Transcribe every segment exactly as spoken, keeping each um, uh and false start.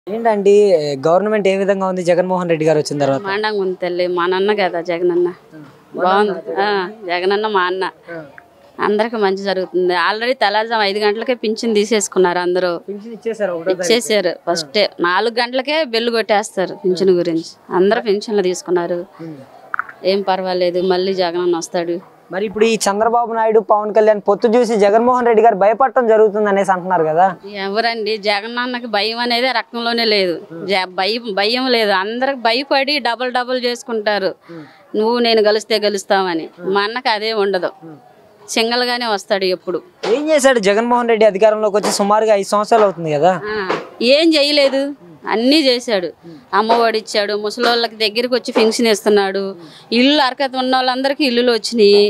ఏంటండి గవర్నమెంట్ ఏ విధంగా ఉంది జగన్మోహన్ రెడ్డి గారు వచ్చిన తర్వాత? మాండంగా ఉంది తల్లి, మా నాన్న కదా జగనన్న. బాగుంది జగనన్న, మా అన్న. అందరికి మంచి జరుగుతుంది. ఆల్రెడీ తెల్లారుజాము ఐదు గంటలకే పింఛన్ తీసేసుకున్నారు అందరూ. ఇచ్చేసారు ఫస్ట్ నాలుగు గంటలకే బెల్లు కొట్టేస్తారు పింఛన్ గురించి. అందరూ పింఛన్లు తీసుకున్నారు, ఏం పర్వాలేదు. మళ్ళీ జగనన్న వస్తాడు. మరి ఇప్పుడు ఈ చంద్రబాబు నాయుడు పవన్ కళ్యాణ్ పొత్తు చూసి జగన్మోహన్ రెడ్డి గారు భయపడటం జరుగుతుంది అనేసి అంటున్నారు కదా. ఎవరండి, జగనన్నకి భయం అనేది రక్తంలోనే లేదు. భయం భయం లేదు. అందరికి భయపడి డబల్ డబల్ చేసుకుంటారు. నువ్వు నేను గెలిస్తే గెలుస్తామని. మా అన్నకి అదే ఉండదు, సింగల్ గానే వస్తాడు ఎప్పుడు. ఏం చేశాడు జగన్మోహన్ రెడ్డి అధికారంలోకి వచ్చి సుమారుగా ఐదు సంవత్సరాలు అవుతుంది కదా. ఏం చేయలేదు, అన్నీ చేశాడు. అమ్మఒడి ఇచ్చాడు, ముసలోళ్ళకి దగ్గరికి వచ్చి పెన్షన్ ఇస్తున్నాడు, ఇల్లు అర్హత ఉన్న వాళ్ళందరికీ ఇల్లులు వచ్చినాయి.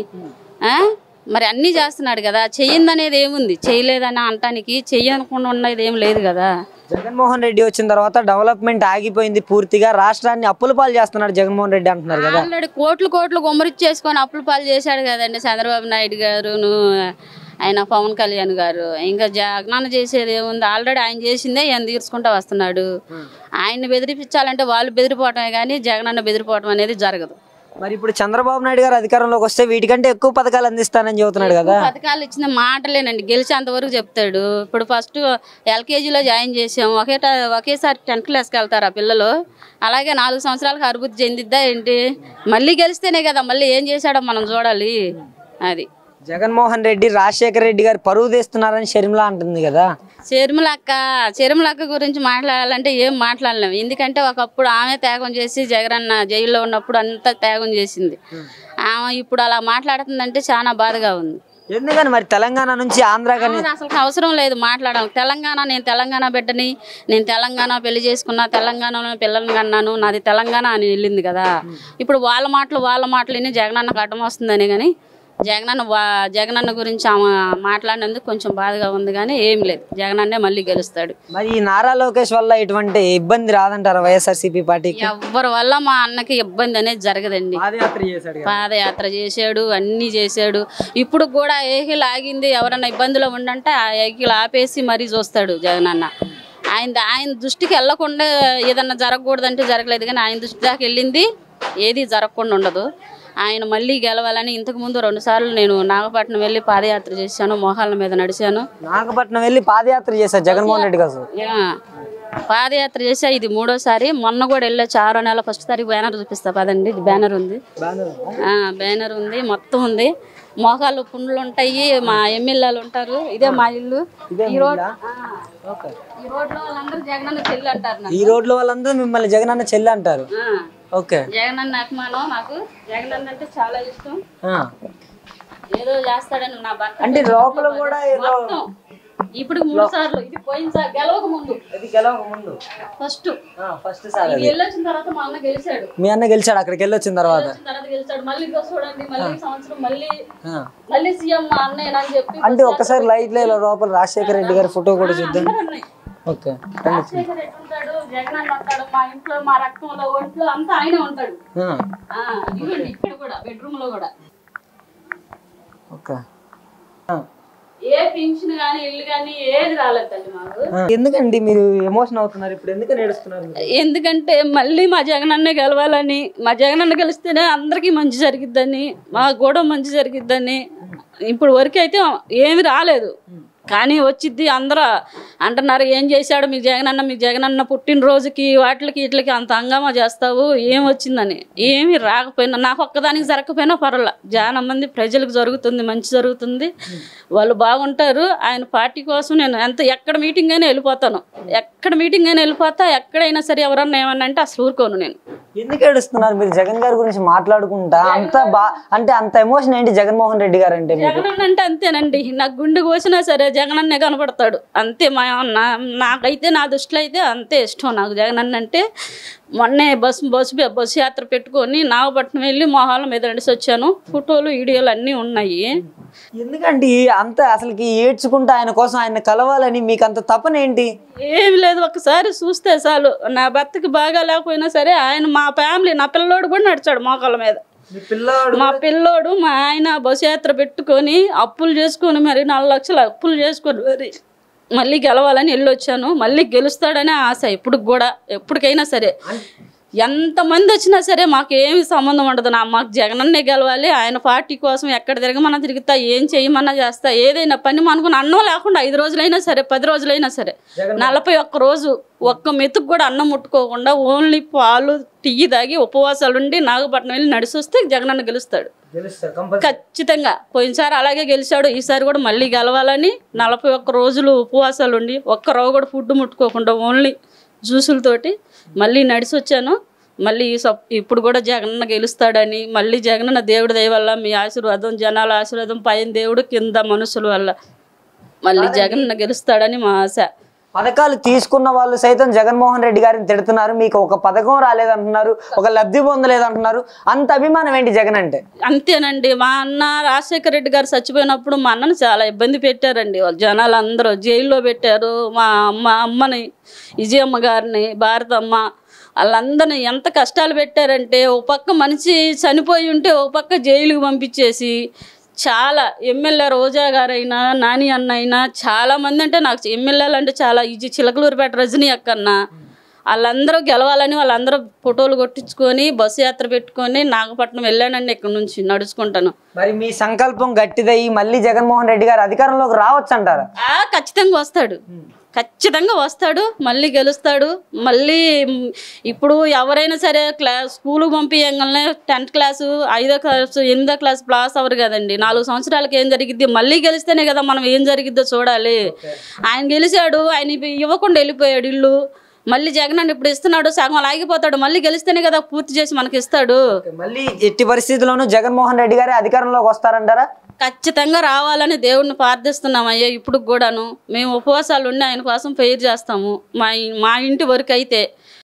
మరి అన్నీ చేస్తున్నాడు కదా. చెయ్యింది అనేది ఏముంది, చేయలేదని అంటానికి. చెయ్యకుండా ఉన్నది ఏం లేదు కదా. జగన్మోహన్ రెడ్డి వచ్చిన తర్వాత డెవలప్మెంట్ ఆగిపోయింది పూర్తిగా, రాష్ట్రాన్ని అప్పుల పాలు చేస్తున్నాడు జగన్మోహన్ రెడ్డి అంటున్నారు కదా. ఆల్రెడీ కోట్లు కోట్లు గుమ్మరిచ్చేసుకొని అప్పుల పాలు చేశాడు కదండి చంద్రబాబు నాయుడు గారును, ఆయన పవన్ కళ్యాణ్ గారు. ఇంకా జగనన్న చేసేది ఏముంది, ఆల్రెడీ ఆయన చేసిందే ఆయన తీర్చుకుంటూ వస్తున్నాడు. ఆయన్ని బెదిరించాలంటే వాళ్ళు బెదిరిపోవటమే కానీ జగనన్న బెదిరిపోవటం అనేది జరగదు. మరి ఇప్పుడు చంద్రబాబు నాయుడు గారు అధికారంలోకి వస్తే వీటికంటే ఎక్కువ పథకాలు అందిస్తానని చెబుతున్నాడు కదా. పథకాలు ఇచ్చిన మాటలేనండి, గెలిచేంత వరకు చెప్తాడు. ఇప్పుడు ఫస్ట్ ఎల్కేజీలో జాయిన్ చేసాం, ఒకే ఒకేసారి టెన్త్ క్లాస్కి వెళ్తారు ఆ పిల్లలు. అలాగే నాలుగు సంవత్సరాలకు అభివృద్ధి చెందిద్దా ఏంటి? మళ్ళీ గెలిస్తేనే కదా మళ్ళీ ఏం చేశాడో మనం చూడాలి. అది జగన్మోహన్ రెడ్డి రాజశేఖర రెడ్డి గారు పరువు తీస్తున్నారని షర్మిల అంటుంది కదా. షర్మిలక్క షర్మిలక్క గురించి మాట్లాడాలంటే ఏం మాట్లాడలేము. ఎందుకంటే ఒకప్పుడు ఆమె త్యాగం చేసి జగనన్న జైల్లో ఉన్నప్పుడు అంతా త్యాగం చేసింది. ఆమె ఇప్పుడు అలా మాట్లాడుతుందంటే చాలా బాధగా ఉంది. ఎందుకని మరి తెలంగాణ నుంచి ఆంధ్ర కానీ అసలు అవసరం లేదు మాట్లాడాలి. తెలంగాణ, నేను తెలంగాణ బిడ్డని, నేను తెలంగాణ పెళ్లి చేసుకున్నా, తెలంగాణలో పిల్లల్ని కన్నాను, నాది తెలంగాణ అని వెళ్ళింది కదా. ఇప్పుడు వాళ్ళ మాటలు వాళ్ళ మాటలు విని జగనన్నకు అడ్డం వస్తుందని కానీ జగనన్న జగనన్న గురించి ఆమె మాట్లాడినందుకు కొంచెం బాధగా ఉంది కానీ ఏం లేదు, జగనన్నే మళ్ళీ గెలుస్తాడు. మరి ఈ నారా లోకేష్ వల్ల ఎటువంటి ఇబ్బంది రాదంటారా వైఎస్ఆర్సీపీ పార్టీకి? ఎవరి వల్ల మా అన్నకి ఇబ్బంది అనేది జరగదండి. పాదయాత్ర చేశాడు, అన్ని చేశాడు. ఇప్పుడు కూడా ఏహిల్ ఆగింది, ఎవరన్నా ఇబ్బందిలో ఉండంటే ఆ ఏహిల్ ఆపేసి మరీ చూస్తాడు జగనన్న. ఆయన ఆయన దృష్టికి వెళ్ళకుండా ఏదన్నా జరగకూడదంటే జరగలేదు కానీ ఆయన దృష్టి దాకా వెళ్ళింది ఏది జరగకుండా ఉండదు. ఆయన మళ్ళీ గెలవాలని ఇంతకు ముందు రెండు సార్లు నేను నాగపట్నం వెళ్ళి పాదయాత్ర చేశాను, మోహాల మీద నడిచాను. నాగపట్నం వెళ్ళి పాదయాత్ర చేశారు జగన్మోహన్ రెడ్డి గారు. పాదయాత్ర చేసా, ఇది మూడోసారి. మొన్న కూడా వెళ్ళొచ్చు, ఆరో నెల ఫస్ట్ తారీఖు. బ్యానర్ చూపిస్తా పదండి, బ్యానర్ ఉంది, బ్యానర్ ఉంది, మొత్తం ఉంది. మోకాళ్ళు పుండ్లు ఉంటాయి, మా ఎమ్మెల్యేలు ఉంటారు. ఇదే మా ఇల్లు. ఈ రోడ్ ఈ రోడ్ లో వాళ్ళందరూ జగనన్న చెల్లి అంటారు. ఈ రోడ్ లో వాళ్ళందరూ మిమ్మల్ని జగనన్న చెల్లి అంటారు. ఓకే, జగనన్న అభిమానం నాకు. జగనన్న అంటే చాలా ఇష్టం. ఏదో చేస్తాడని నా భర్త అంటే లోపల కూడా ఇప్పుడు మూడు సార్లు, ఇది పోయినసారి గెలవక ముందు, ఇది గెలవక ముందు ఫస్ట్ ఫస్ట్ సారి వెళ్ళొచ్చిన తర్వాత మా అన్న గెలిచాడు. మీ అన్న గెలిచాడు అక్కడికి వెళ్ళొచ్చిన తర్వాత తర్వాత గెలిచాడు. మళ్ళీ చూడండి, మళ్ళీ సంవత్సరం మళ్ళీ మళ్ళీ సీఎం మా అన్నయ్య అని చెప్పి. అంటే ఒకసారి లైట్ లో లోపల రాజశేఖర రెడ్డి గారి ఫోటో కూడా చూద్దాం. ఓకే, రాజశేఖర రెడ్డి ఉంటాడు, జగనన్న ఉంటాడు. మా ఇంట్లో మా రక్తంలో ఒంట్లో అంతా ఆయనే ఉంటాడు. ఇక్కడ కూడా బెడ్రూమ్ లో కూడా. ఓకే, ఏ పెన్షన్ గానీ ఇల్లు గానీ ఏది రాలేదండి మాకు. ఎందుకండి మీరు ఎమోషన్ అవుతున్నారు ఇప్పుడు? ఎందుకని ఏడుస్తున్నారు? ఎందుకంటే మళ్ళీ మా జగనన్నే గెలవాలని, మా జగనన్న గెలిస్తేనే అందరికీ మంచి జరిగిద్దని, మాకు కూడా మంచి జరిగిద్దని. ఇప్పుడు వరకు అయితే ఏమి రాలేదు కానీ వచ్చిద్ది. అందరూ అంటున్నారు ఏం చేశాడు మీ జగనన్న, మీ జగనన్న పుట్టినరోజుకి వాటికి వీటికి అంత హంగామా చేస్తావు, ఏం వచ్చిందని. ఏమి రాకపోయినా, నాకు ఒక్కదానికి జరగకపోయినా పర్వాలా, చాలా మంది ప్రజలకు జరుగుతుంది, మంచి జరుగుతుంది, వాళ్ళు బాగుంటారు. ఆయన పార్టీ కోసం నేను ఎంత ఎక్కడ మీటింగ్ అయినా వెళ్ళిపోతాను, ఎక్కడ మీటింగ్ అయినా వెళ్ళిపోతా. ఎక్కడైనా సరే ఎవరన్నా ఏమన్నా అంటే అసలు ఊరుకోను నేను. ఎందుకు ఏడుస్తున్నారు మీరు జగన్ గారి గురించి మాట్లాడుకుంటా? అంత బా అంటే అంత ఎమోషన్ ఏంటి జగన్మోహన్ రెడ్డి గారు అంటే? జగనన్న అంటే అంతేనండి, నాకు గుండె కోసినా సరే జగనన్నే కనపడతాడు అంతే. మా నాకైతే నా దృష్టిలో అయితే అంతే ఇష్టం నాకు జగనన్న అంటే. మొన్నే బస్సు బస్సు బస్సు యాత్ర పెట్టుకొని నాగపట్నం వెళ్ళి మొహాల మీద నడిచి వచ్చాను. ఫోటోలు వీడియోలు అన్నీ ఉన్నాయి. ఎందుకంటే అంత అసలుకి ఏడ్చుకుంటా ఆయన కోసం ఆయన కలవాలని మీకు అంత తపన ఏంటి? ఏమి లేదు, ఒకసారి చూస్తే చాలు. నా భర్తకి బాగా లేకపోయినా సరే ఆయన మా ఫ్యామిలీ, నా పిల్లోడు కూడా నడిచాడు మోకాళ్ళ మీద. మా పిల్లోడు మా ఆయన బస్సు యాత్ర పెట్టుకొని అప్పులు చేసుకొని మరి నాలుగు లక్షలు అప్పులు చేసుకొని మరి మళ్ళీ గెలవాలని వెళ్ళొచ్చాను. మళ్ళీ గెలుస్తాడనే ఆశ ఇప్పుడు కూడా, ఎప్పటికైనా సరే ఎంతమంది వచ్చినా సరే మాకు ఏమి సంబంధం ఉండదు. నా మాకు జగనన్నే గెలవాలి. ఆయన పార్టీ కోసం ఎక్కడ తిరగమన్నా తిరుగుతా, ఏం చేయమన్నా చేస్తా. ఏదైనా పని అనుకుని అన్నం లేకుండా ఐదు రోజులైనా సరే, పది రోజులైనా సరే, నలభై ఒక్క రోజు ఒక్క మెతుకు కూడా అన్నం ముట్టుకోకుండా ఓన్లీ పాలు టీ తాగి ఉపవాసాలుండి నాగపట్నం వెళ్ళి నడిచి వస్తే జగనన్న గెలుస్తాడు ఖచ్చితంగా. పోయినసారి అలాగే గెలిచాడు, ఈసారి కూడా మళ్ళీ గెలవాలని నలభై ఒక్క రోజులు ఉపవాసాలు ఉండి ఒక్క రోజు కూడా ఫుడ్ ముట్టుకోకుండా ఓన్లీ జ్యూసులతోటి మళ్ళీ నడిచి వచ్చాను. మళ్ళీ ఇప్పుడు కూడా జగనన్న గెలుస్తాడని, మళ్ళీ జగనన్న దేవుడి దయ వల్ల, మీ ఆశీర్వాదం, జనాల ఆశీర్వాదం, పైన దేవుడు కింద మనుషుల వల్ల మళ్ళీ జగనన్న గెలుస్తాడని మా ఆశ. పథకాలు తీసుకున్న వాళ్ళు సైతం జగన్మోహన్ రెడ్డి గారిని తిడుతున్నారు. మీకు ఒక పథకం రాలేదంటున్నారు, ఒక లబ్ధి పొందలేదంటున్నారు. అంత అభిమానం ఏంటి జగన్ అంటే? అంతేనండి. మా అన్న రాజశేఖర రెడ్డి గారు చచ్చిపోయినప్పుడు మా అన్నను చాలా ఇబ్బంది పెట్టారండి. జనాలు అందరూ జైల్లో పెట్టారు. మా అమ్మ అమ్మని, విజయమ్మ గారిని, భారతమ్మ, వాళ్ళందరినీ ఎంత కష్టాలు పెట్టారంటే, ఓ పక్క మనిషి చనిపోయి ఉంటే ఓ పక్క జైలుకి పంపించేసి, చాలా ఎమ్మెల్యే రోజా గారైనా, నాని అన్న అయినా, చాలామంది అంటే నాకు ఎమ్మెల్యేలు అంటే చాలా ఇది చిలకలూరుపేట రజనీ అక్కన్న, వాళ్ళందరూ గెలవాలని వాళ్ళందరూ ఫోటోలు కొట్టించుకొని బస్సు యాత్ర పెట్టుకొని నాగపట్నం వెళ్ళానండి. ఇక్కడ నుంచి నడుచుకుంటాను. మరి మీ సంకల్పం గట్టిదయ్యి మళ్ళీ జగన్మోహన్ రెడ్డి గారు అధికారంలోకి రావచ్చు అంటారా? ఖచ్చితంగా వస్తాడు, ఖచ్చితంగా వస్తాడు, మళ్ళీ గెలుస్తాడు. మళ్ళీ ఇప్పుడు ఎవరైనా సరే క్లా స్కూల్ పంపించగానే టెన్త్ క్లాసు, ఐదో క్లాసు, ఎనిమిదో క్లాస్ పాస్ అవ్వరు కదండి. నాలుగు సంవత్సరాలకి ఏం జరిగిద్ది, మళ్ళీ గెలిస్తేనే కదా మనం ఏం జరిగిద్దో చూడాలి. ఆయన గెలిచాడు, ఆయన ఇవ్వకుండా వెళ్ళిపోయాడు ఇల్లు. మళ్ళీ జగన్ ఇప్పుడు ఇస్తున్నాడు, సగం ఆగిపోతాడు. మళ్ళీ గెలిస్తేనే కదా పూర్తి చేసి మనకి ఇస్తాడు. మళ్ళీ ఎట్టి పరిస్థితుల్లోనూ జగన్మోహన్ రెడ్డి గారే అధికారంలోకి వస్తారంటారా? ఖచ్చితంగా రావాలని దేవుడిని ప్రార్థిస్తున్నాం అయ్యా. ఇప్పుడు కూడాను మేము ఉపవాసాలు ఉండి ఆయన కోసం ప్రేయర్ చేస్తాము. మా మా ఇంటి వరకు అయితే